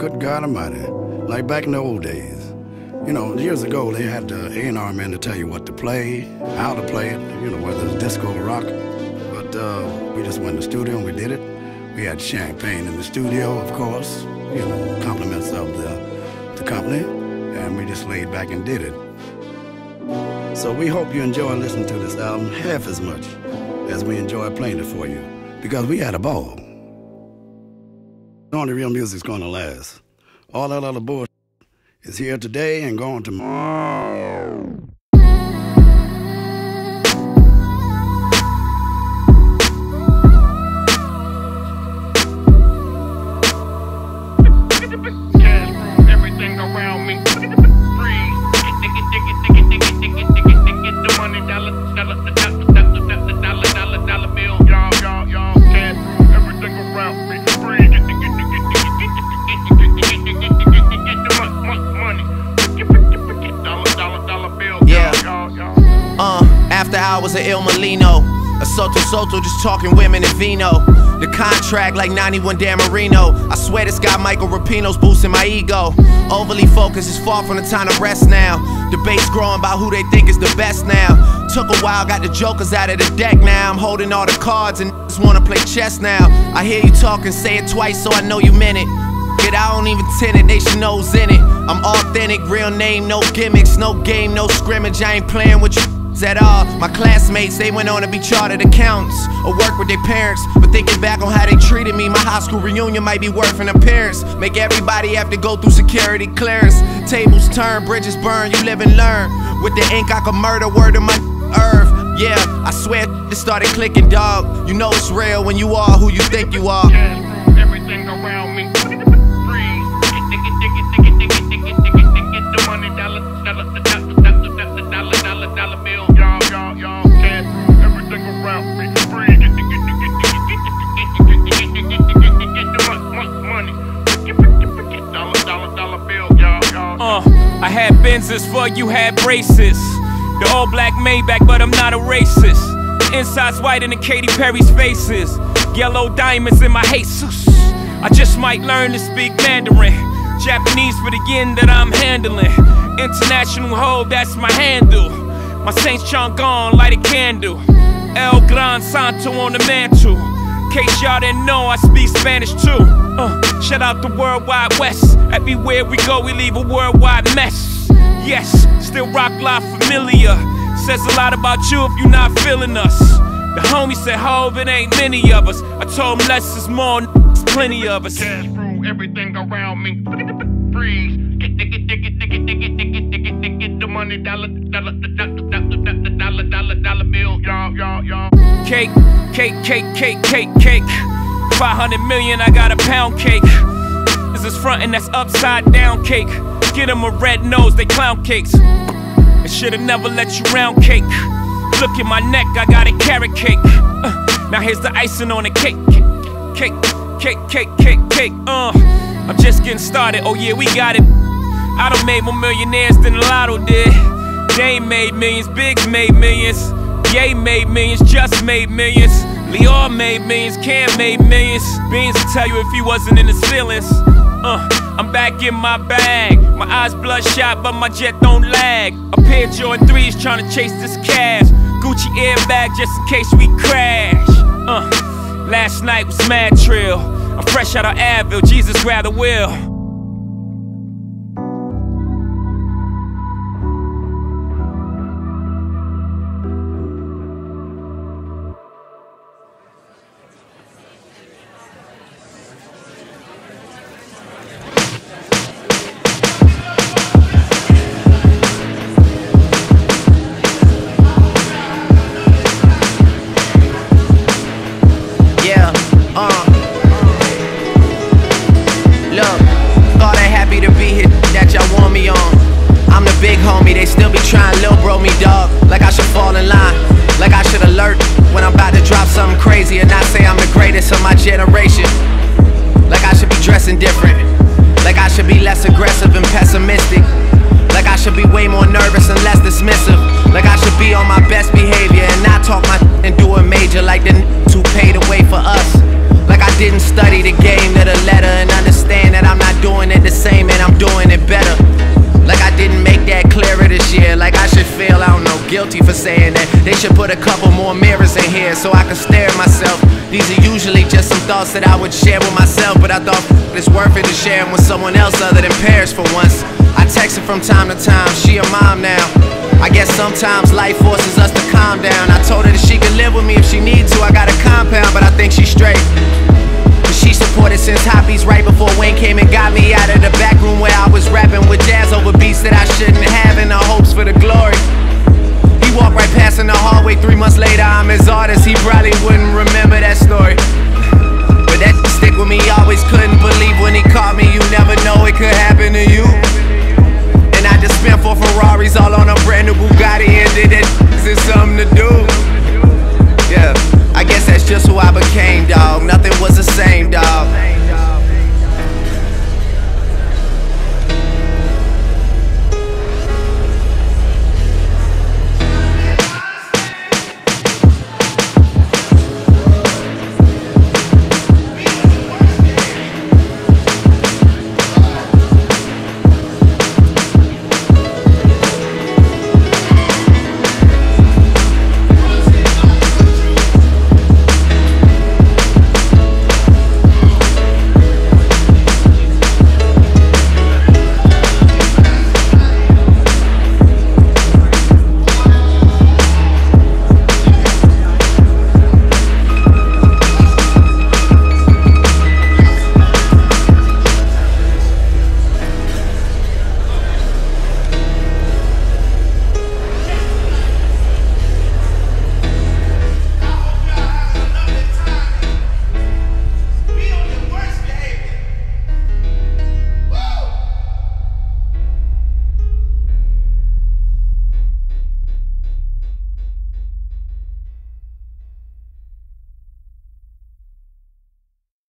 good God Almighty, like back in the old days. You know, years ago, they had the A&R man to tell you what to play, how to play it, you know, whether it's disco or rock. But we just went in the studio and we did it. We had champagne in the studio, of course, you know, compliments of the company, and we just laid back and did it. So we hope you enjoy listening to this album half as much as we enjoy playing it for you, because we had a ball. Only real music's gonna last. All that other bullshit is here today and gone tomorrow. Everything around me freeze. The money, dollar bill. Y'all, cash. Everything around me freeze. Dollar bill. Yeah. After hours of Il Molino, a Soto just talking women and vino. The contract like 91 Dan Marino. I swear this guy Michael Rapino's boosting my ego. Overly focused is far from the time to rest now. Debates growing about who they think is the best now. Took a while, got the jokers out of the deck now. I'm holding all the cards and just wanna play chess now. I hear you talking, say it twice so I know you meant it. Yet I don't even tend it, they should know who's in it. I'm authentic, real name, no gimmicks, no game, no scrimmage. I ain't playing with you at all. My classmates, they went on to be chartered accountants or work with their parents. But thinking back on how they treated me, my high school reunion might be worth an appearance. Make everybody have to go through security clearance. Tables turn, bridges burn, you live and learn. With the ink I could murder, word of my earth. Yeah, I swear it started clicking, dog. You know it's real when you are who you think you are. Everything around me freeze. The money, dollar bill. Y'all, cash. Everything around me freeze. Dollar bill. Y'all. I had Benzes for you had braces. The all black Maybach, but I'm not a racist. The inside's white in the Katy Perry's faces. Yellow diamonds in my Jesus. I just might learn to speak Mandarin. Japanese for the yen that I'm handling. International hoe, that's my handle. My Saint Chang'an, light a candle. El Gran Santo on the mantle. Case y'all didn't know, I speak Spanish too. Shout out the World Wide West. Everywhere we go, we leave a worldwide mess. Yes, still rock live familiar. Says a lot about you if you're not feeling us. The homie said, Hov, it ain't many of us. I told him less is more, it's plenty of us. Cash through everything around me freeze. The money, dollar bill. Y'all. Cake. 500 million, I got a pound cake. This is frontin', that's upside down cake. Get them a red nose, they clown cakes. I should've never let you round cake. Look at my neck, I got a carrot cake. Now here's the icing on the cake. Cake. I'm just getting started, oh yeah, we got it. I done made more millionaires than the Lotto did. Dame made millions, Biggs made millions. Ye made millions, Just made millions. Lior made millions, Cam made millions. Beans will tell you if he wasn't in his feelings. I'm back in my bag. My eyes bloodshot, but my jet don't lag. A pair of Jordan 3s trying to chase this cash. Gucci airbag just in case we crash. Last night was mad trill. I'm fresh out of Advil, Jesus grab the wheel. They still be trying, lil' bro me dog. Like I should fall in line, like I should alert when I'm about to drop something crazy and not say I'm the greatest of my generation. Like I should be dressing different, like I should be less aggressive and pessimistic. Like I should be way more nervous and less dismissive. Like I should be on my best behavior and not talk my and do it major like the who paid away for us. Like I didn't study the game to the letter and understand that I'm not doing it guilty for saying that. They should put a couple more mirrors in here so I can stare at myself. These are usually just some thoughts that I would share with myself, but I thought it's worth it to share them with someone else other than Paris for once. I text her from time to time, she a mom now. I guess sometimes life forces us to calm down. I told her that she could live with me if she needs to. I got a compound, but I think she's straight. She supported since Hoppies right before Wayne came and got me out of the back room where I was rapping with jazz over beats that I shouldn't have in the hopes for the glory. He walked right past in the hallway 3 months later, I'm his artist. He probably wouldn't remember that story, but that stick with me. Always couldn't believe when he caught me